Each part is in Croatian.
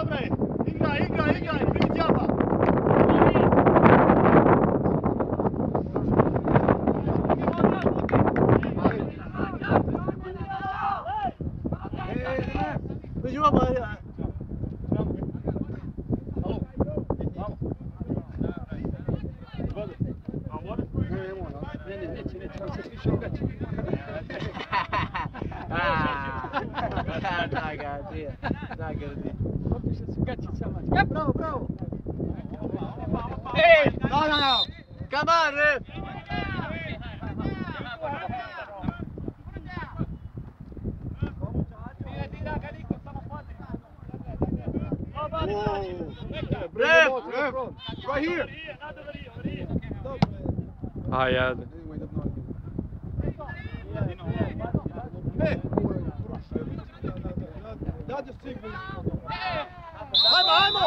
dobra je. Igraj, bit djaba. Među vama, Bravo. Hey, no. Come on, Rip. Rip, right here. Ajad. Hey. Dad just take me. Ajmo!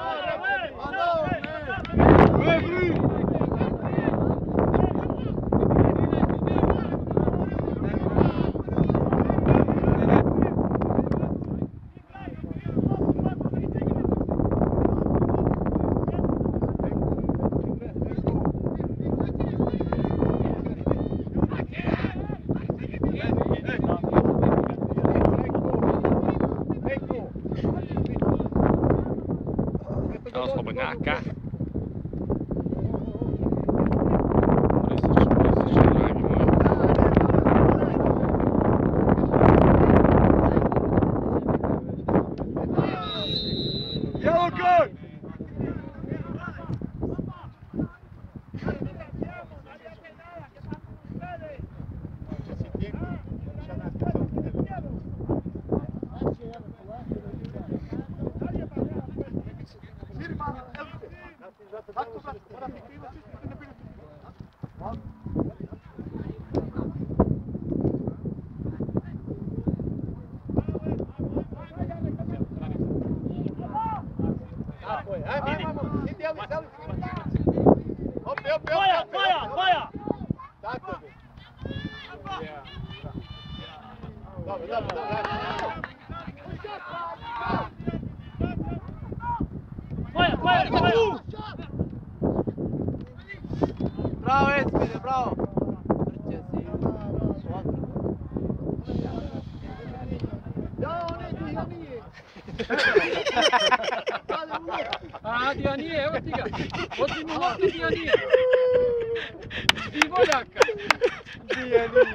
Slobodnjaka. Yellow card! Tvoja! Tako bi. Dobro. Tvoja! Bravo, Esmine, bravo! Ja nije. A, Dijanije, evo ti ga. Odi mu loptu Dijanije. I voljaka. Dijanije.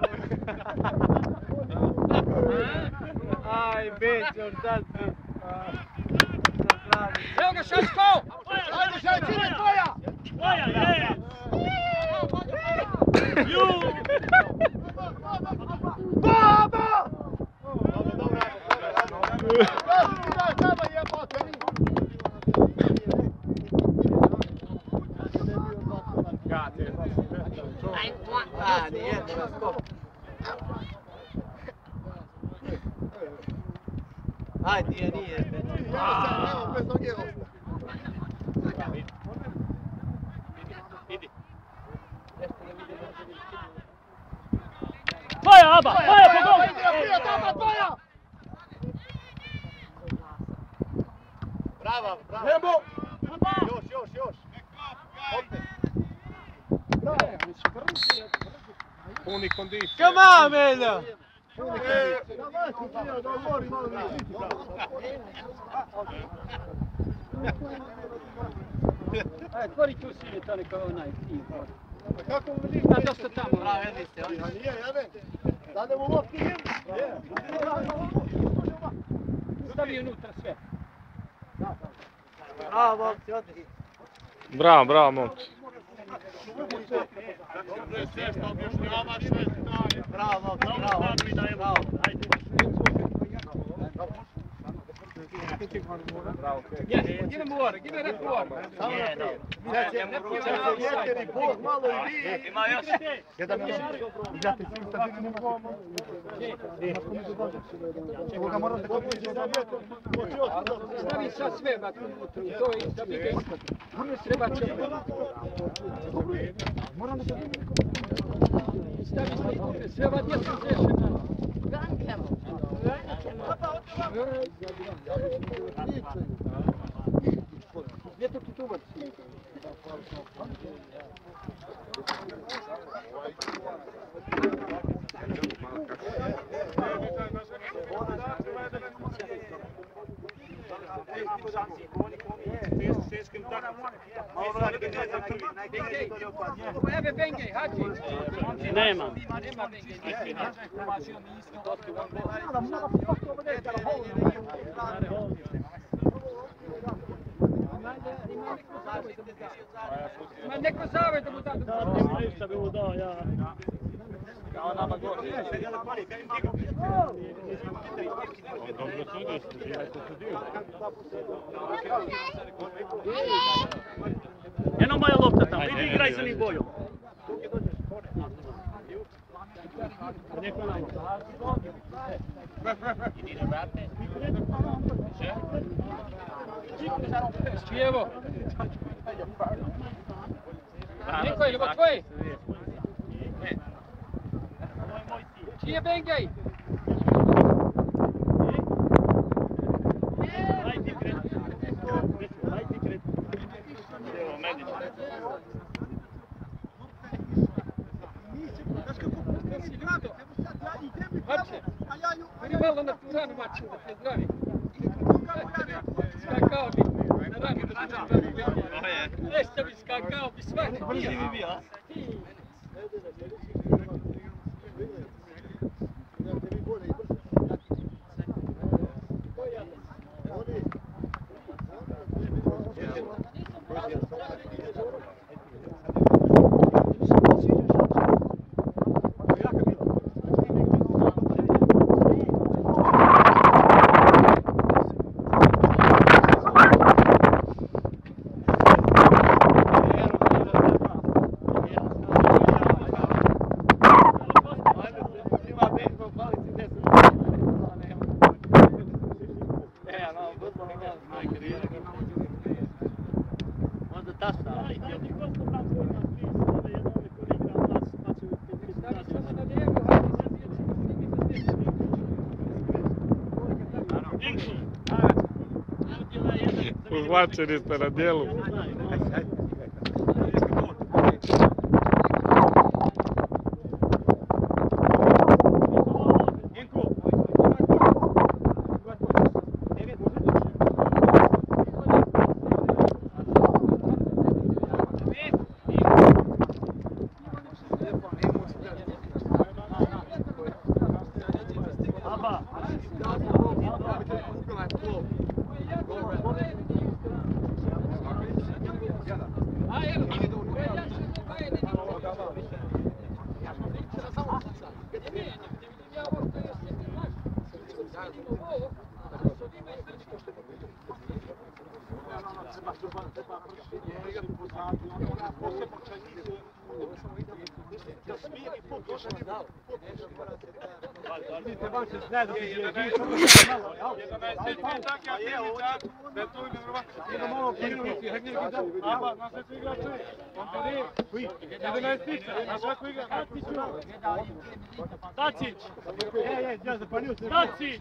Aj, Bećo, šta si? Evo ga, Šačko! Ajde, Šačine, tvoja! Tvoja, je! Ju! Baba! Ajde, nije. Evo, bez noge osta. Idi. Tvoja, Aba! Tvoja, pogod! Tvoja! Bravo! Nemo! Još! Opet! Puni kondicije. Come on, Melja! Ajde, tvori tu sinje, to neka onaj fin. Kako mu vidi? Da, dosta tamo. Bravo, jedniste. Nije, jebe. Dademo loptu njim. Stavi unutra sve. Bravo, momci, odlično. Bravo, momci. Bravo, momci, bravo. Idemo u oreg, ide red u oreg. Vjeter i Bog malo i vi. Ima još. Stavi sad sve vatru unutra, to je da bi ga ispod. Treba čepati. Stavi sve ova djeca zešena. Gdje to ti tumač? Evo Bengej, Hadži. Nema. Nema Bengej. Ima neko zavoj da mu da. Ništa bi mu dao, ja. Kao nama gore. Dobro sudiš, jako sudio. Eno moja lopta tamo, idi igraj sa njim bojom. Neko nam. Spijevo. Niko je, ljubav tvoje? Čiji je Bengej? Aj ti kret. Aj ti kret. Evo, meni. Mače, meni malo na tu ranu mače, da te zdravi. Skakao bi na ranu, da te zdravi. Nešto bi skakao bi svaki. Brži bi bio, a? Uhvaćeni ste na dijelu. Dacić! Dacić!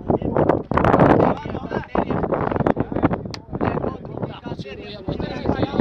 Sorry.